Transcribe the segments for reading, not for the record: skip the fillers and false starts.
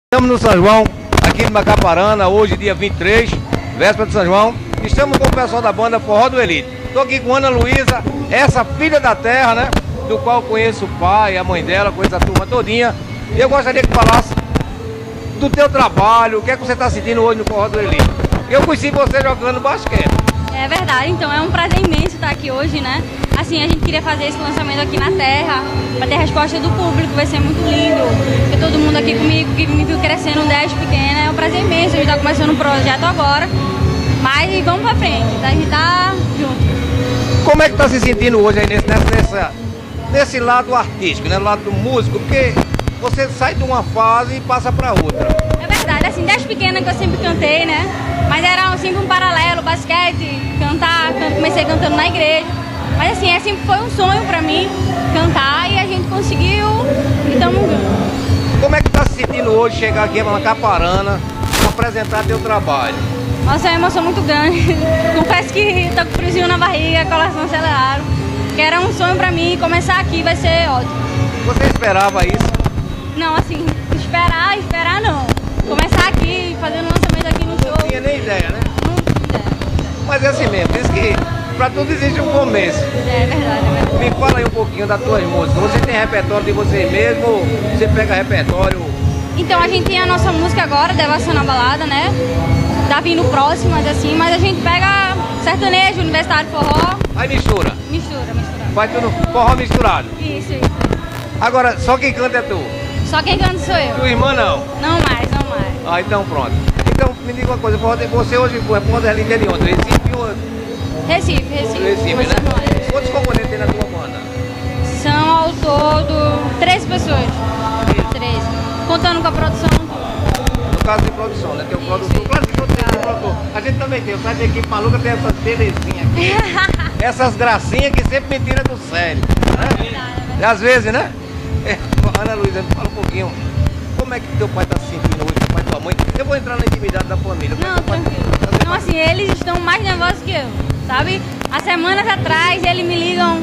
Estamos no São João, aqui em Macaparana, hoje dia 23, véspera de São João. Estamos com o pessoal da banda Forró do Elite. Estou aqui com Ana Luísa, essa filha da terra, né? Do qual conheço o pai, a mãe dela, conheço a turma todinha. E eu gostaria que falasse do teu trabalho, o que é que você está sentindo hoje no Forró do Elite. Eu conheci você jogando basquete. É verdade, então é um prazer imenso estar aqui hoje, né? Assim, a gente queria fazer esse lançamento aqui na terra, para ter a resposta do público, vai ser muito lindo. Ter todo mundo aqui comigo, que me viu crescendo desde pequena, é um prazer imenso. A gente está começando um projeto agora, mas vamos pra frente, a gente tá junto. Como é que tá se sentindo hoje aí nesse lado artístico, né? No lado do músico, porque você sai de uma fase e passa para outra. É verdade, assim, desde pequena que eu sempre cantei, né? Mas era sempre um paralelo, basquete, cantar, comecei cantando na igreja. Mas assim, sempre foi um sonho pra mim cantar e a gente conseguiu e estamos juntos. Como é que tá se sentindo hoje chegar aqui em Macaparana e apresentar teu trabalho? Nossa, é uma emoção muito grande. Confesso que tô com friozinho na barriga, coração acelerado. Que era um sonho pra mim, começar aqui vai ser ótimo. Você esperava isso? Não, assim, esperar não. Começar aqui, fazendo lançamento aqui no show. Não tinha nem ideia, né? Não tinha ideia. Mas é assim mesmo, diz que pra tudo existe um começo. É verdade. Me fala aí um pouquinho das tuas músicas. Você tem repertório de você mesmo ou você pega repertório? Então a gente tem a nossa música agora, Devação na Balada, né? Tá vindo próximas assim, mas a gente pega sertanejo, universitário, forró. Aí mistura. Mistura. Vai tudo forró misturado. Isso. Agora, só quem canta é tu. Só quem canta sou eu. Tua irmã não? Não mais. Ah, então pronto. Então me diga uma coisa, você hoje é Forró do Elite de onde? Recife ou... Recife, né? Quantos componentes tem na tua banda? São ao todo 13 pessoas. 13. Contando com a produção. No caso de produção, né? Tem o produtor. Claro que todo tem produtor. A gente também tem. O site da equipe maluca tem essas belezinhas aqui. Essas gracinhas que sempre me tiram do sério. Né? E às vezes, né? Ana Luísa, me fala um pouquinho. Como é que teu pai está se sentindo hoje, teu pai e tua mãe? Eu vou entrar na intimidade da família. Não, tranquilo. Não, assim, eles estão mais nervosos que eu, sabe? Há semanas atrás eles me ligam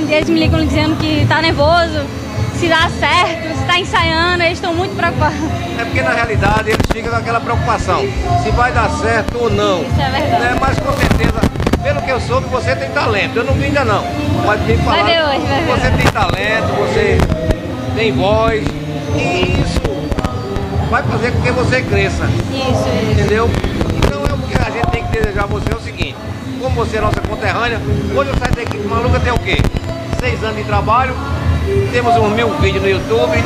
dizendo que tá nervoso, se dá certo, se tá ensaiando, eles estão muito preocupados. É porque na realidade eles ficam com aquela preocupação, se vai dar certo ou não. Isso é verdade. Né? Mas com certeza, pelo que eu soube, você tem talento. Eu não vi ainda não. Mas me falar, vai ver hoje. Você tem talento, você tem voz e isso vai fazer com que você cresça. Isso. Entendeu? Então é o que a gente tem que desejar a você é o seguinte, como você é nossa conterrânea, hoje o site da equipe maluca tem o quê? 6 anos de trabalho, temos uns 1000 vídeos no YouTube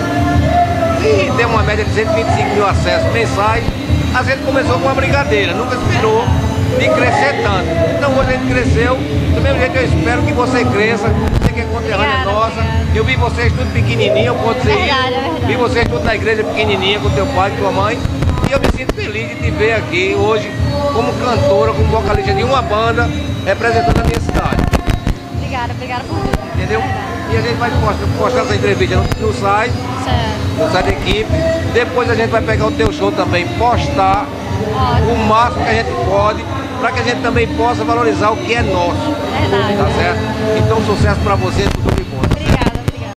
e temos uma média de 125 mil acessos mensais. A gente começou com uma brincadeira, nunca esperou de crescer tanto. Então hoje a gente cresceu, do mesmo jeito eu espero que você cresça, você que é conterrânea nossa. Eu vi vocês tudo pequenininho, vi vocês tudo na igreja pequenininha com teu pai e tua mãe. E eu me sinto feliz de te ver aqui hoje como cantora, como vocalista de uma banda representando a minha cidade. Obrigada por tudo. Entendeu? E a gente vai postar essa entrevista no site, no site da equipe. Depois a gente vai pegar o teu show também, postar o máximo que a gente pode, para que a gente também possa valorizar o que é nosso. Verdade. Tá certo? Então sucesso para você, tudo de bom.